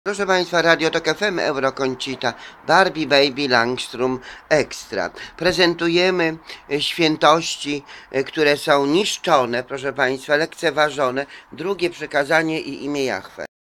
Proszę Państwa, Radio Tok FM, Eurokoncita, Barbie Baby Langstrom Extra. Prezentujemy świętości, które są niszczone, proszę Państwa, lekceważone. Drugie przykazanie i imię Jahwe.